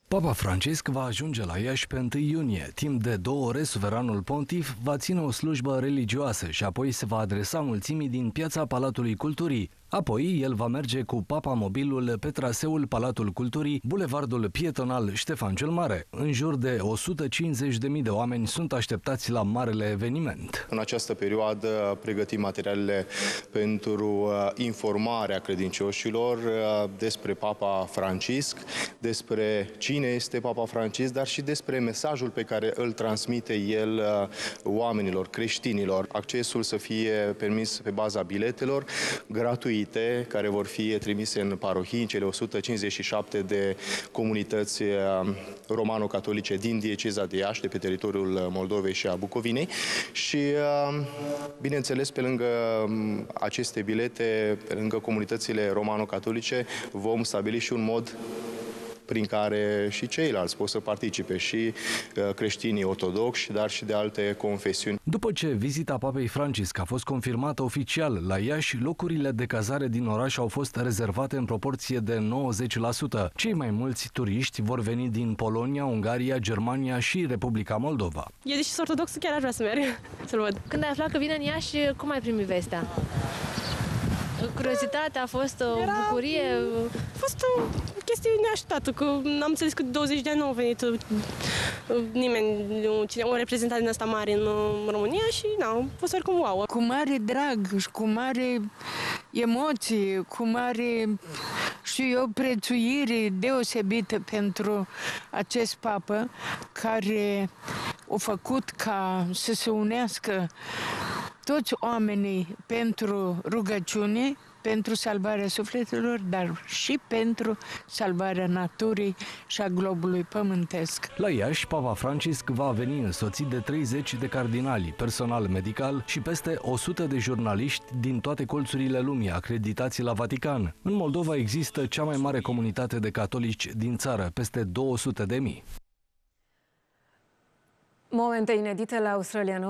Papa Francisc va ajunge la Iași pe 1 iunie. Timp de 2 ore, suveranul pontif va ține o slujbă religioasă și apoi se va adresa mulțimii din piața Palatului Culturii. Apoi, el va merge cu Papa mobilul pe traseul Palatul Culturii, bulevardul pietonal Ștefan cel Mare. În jur de 150.000 de oameni sunt așteptați la marele eveniment. În această perioadă pregătim materialele pentru informarea credincioșilor despre Papa Francisc, despre cine este Papa Francisc, dar și despre mesajul pe care îl transmite el oamenilor, creștinilor. Accesul să fie permis pe baza biletelor gratuite, care vor fi trimise în parohii, în cele 157 de comunități romano-catolice din dieceza de Iași, de pe teritoriul Moldovei și a Bucovinei. Și, bineînțeles, pe lângă aceste bilete, pe lângă comunitățile romano-catolice, vom stabili și un mod prin care și ceilalți pot să participe, și creștinii ortodoxi, dar și de alte confesiuni. După ce vizita Papei Francisc a fost confirmată oficial la Iași, locurile de cazare din oraș au fost rezervate în proporție de 90%. Cei mai mulți turiști vor veni din Polonia, Ungaria, Germania și Republica Moldova. Eu, deși sunt ortodoxă, chiar aș vrea să merg să-l văd. Când ai aflat că vine în Iași, cum ai primit vestea? Curiozitatea a fost o bucurie? A fost o chestie neașteptată, că am înțeles că 20 de ani nu au venit nimeni, un reprezentant din ăsta mare în România și a fost oricum wow. Cu mare drag și cu mare emoție, cu mare, știu eu, prețuire deosebită pentru acest papă care a făcut ca să se unească toți oamenii pentru rugăciune, pentru salvarea sufletelor, dar și pentru salvarea naturii și a globului pământesc. La Iași, Papa Francisc va veni însoțit de 30 de cardinali, personal medical și peste 100 de jurnaliști din toate colțurile lumii acreditați la Vatican. În Moldova există cea mai mare comunitate de catolici din țară, peste 200.000. Momente inedite la australiană.